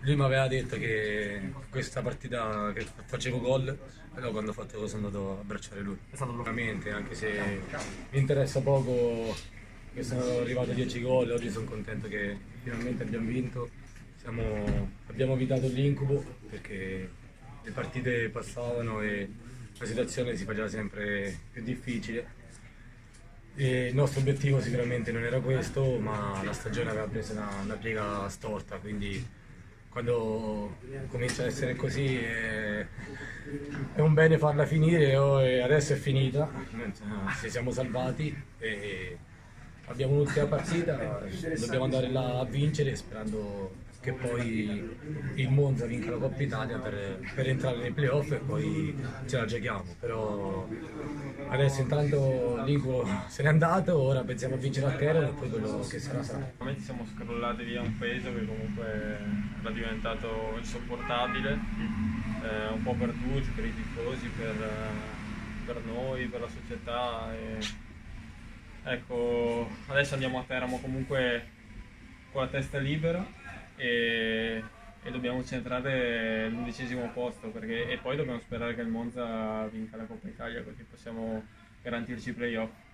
Lui mi aveva detto che questa partita che facevo gol, però quando ho fatto gol sono andato a abbracciare lui. È stato proprio... Veramente, anche se mi interessa poco che sono arrivato a 10 gol, oggi sono contento che finalmente abbiamo vinto. Abbiamo evitato l'incubo perché le partite passavano e la situazione si faceva sempre più difficile. E il nostro obiettivo sicuramente non era questo, ma la stagione aveva preso una piega storta, quindi quando comincia a essere così è un bene farla finire e adesso è finita, ci siamo salvati e abbiamo un'ultima partita, dobbiamo andare là a vincere sperando che poi il Monza vinca la Coppa Italia per entrare nei playoff e poi ce la giochiamo. Però adesso intanto l'Incubo se n'è andato, ora pensiamo a vincere a Teramo e poi quello che sarà sarà. Veramente siamo scrollati via un peso che comunque era diventato insopportabile, un po' per tutti, per i tifosi, per noi, per la società. Ecco, adesso andiamo a Teramo comunque con la testa libera e dobbiamo centrare l'11° posto e poi dobbiamo sperare che il Monza vinca la Coppa Italia così possiamo garantirci i playoff.